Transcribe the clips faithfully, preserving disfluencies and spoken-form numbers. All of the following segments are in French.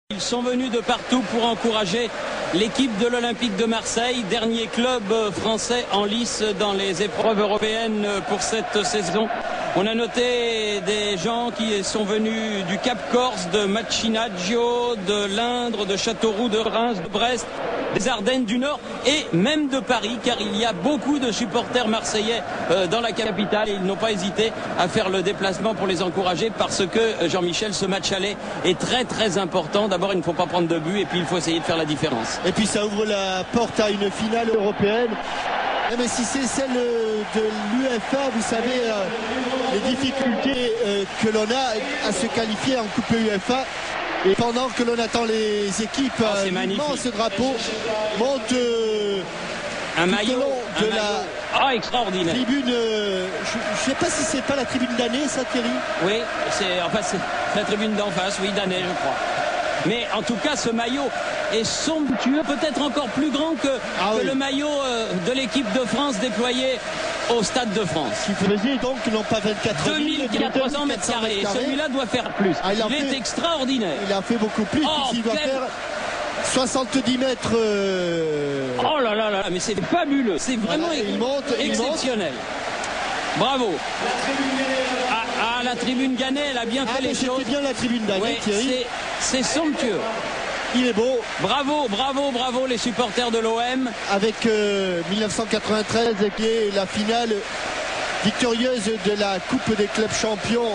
Ils sont venus de partout pour encourager l'équipe de l'Olympique de Marseille, dernier club français en lice dans les épreuves européennes pour cette saison. On a noté des gens qui sont venus du Cap Corse, de Macinaggio, de l'Indre, de Châteauroux, de Reims, de Brest, des Ardennes du Nord et même de Paris, car il y a beaucoup de supporters marseillais dans la capitale et ils n'ont pas hésité à faire le déplacement pour les encourager parce que, Jean-Michel, ce match aller est très très important. D'abord, il ne faut pas prendre de but et puis il faut essayer de faire la différence. Et puis ça ouvre la porte à une finale européenne. Mais si c'est celle de l'U E F A, vous savez, euh, les difficultés euh, que l'on a à se qualifier en Coupe U E F A. Et pendant que l'on attend les équipes, oh, euh, ce drapeau monte euh, un maillot de un la maillot. Oh, extraordinaire. Tribune. Euh, je ne sais pas si c'est pas la tribune d'année, ça, Thierry. Oui, c'est enfin c'est la tribune d'en face, oui, d'année, je crois. Mais en tout cas, ce maillot est somptueux, peut-être encore plus grand que, ah que oui. le maillot euh, de l'équipe de France déployé au Stade de France. Qui faisait donc non pas vingt-quatre mille, deux mille trois cents mètres carrés. Celui-là doit faire plus. Ah, il, il est fait, extraordinaire. Il a fait beaucoup plus. Oh, il doit quel... faire soixante-dix mètres. Euh... Oh là là là, mais c'est fabuleux. C'est vraiment voilà, il monte, exceptionnel. Il monte. Bravo. Ah, ah, la tribune Gannet, elle a bien ah, fait les choses. C'était bien la tribune Gannet, ouais, Thierry. C'est somptueux. Il est beau. Bravo, bravo, bravo les supporters de l'O M. Avec euh, mille neuf cent quatre-vingt-treize qui est la finale victorieuse de la Coupe des clubs champions.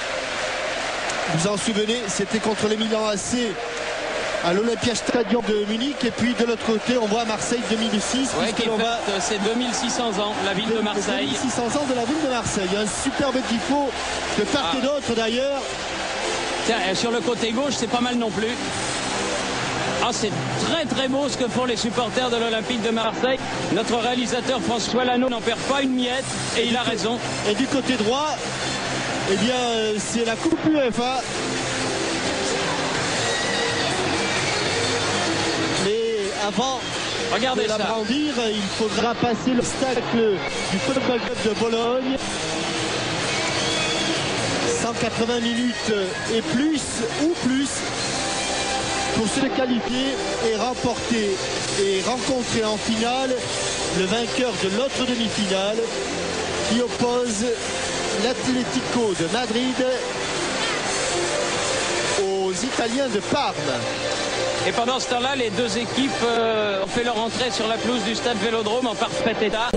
Vous vous en souvenez, c'était contre le Milan A C à l'Olympia Stadium de Munich. Et puis de l'autre côté, on voit Marseille deux mille six. Ouais, qui va... C'est deux mille six cents ans, la ville de, de Marseille. deux mille six cents ans de la ville de Marseille. Un superbe tifo de part ah. et d'autre d'ailleurs. Tiens, sur le côté gauche, c'est pas mal non plus. Ah, c'est très très beau ce que font les supporters de l'Olympique de Marseille. Notre réalisateur François Lano n'en perd pas une miette et, et il a raison. Et du côté droit, eh bien, c'est la Coupe U E F A. Mais avant Regardez de la brandir, il faudra passer l'obstacle du Football Club de Bologne. cent quatre-vingts minutes et plus, ou plus, pour se qualifier et remporter et rencontrer en finale le vainqueur de l'autre demi-finale qui oppose l'Atlético de Madrid aux Italiens de Parme. Et pendant ce temps-là, les deux équipes euh, ont fait leur entrée sur la pelouse du stade Vélodrome en parfait état.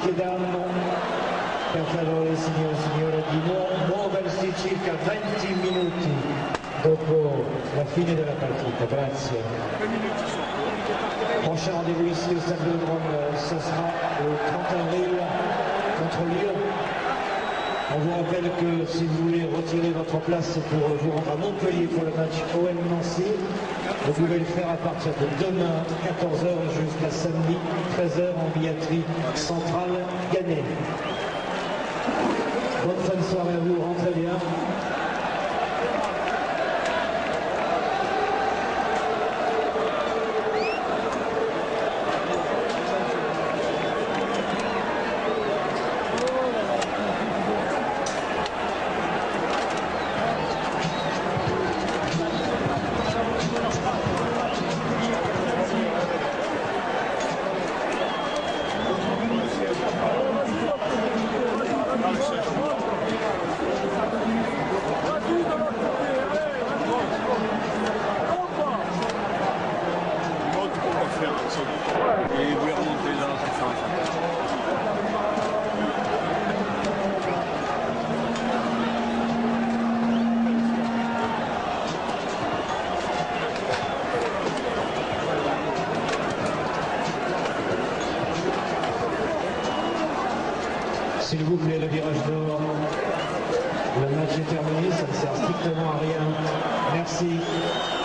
chiedano per favore signore e signore di muoversi circa venti minuti dopo la fine della partita. Grazie. Prochain rendez-vous ici au Stade Vélodrome, ce sera le trente avril contre Lyon. On vous rappelle que si vous voulez retirer votre place pour vous rendre à Montpellier pour le match O M Nancy, vous pouvez le faire à partir de demain quatorze heures jusqu'à samedi treize heures en billetterie centrale Gannet. Bonne fin de soirée à vous, rentrez bien. Et vous les remontez là, c'est ça. S'il vous plaît, le virage d'or. Le match est terminé, ça ne sert strictement à rien. Merci.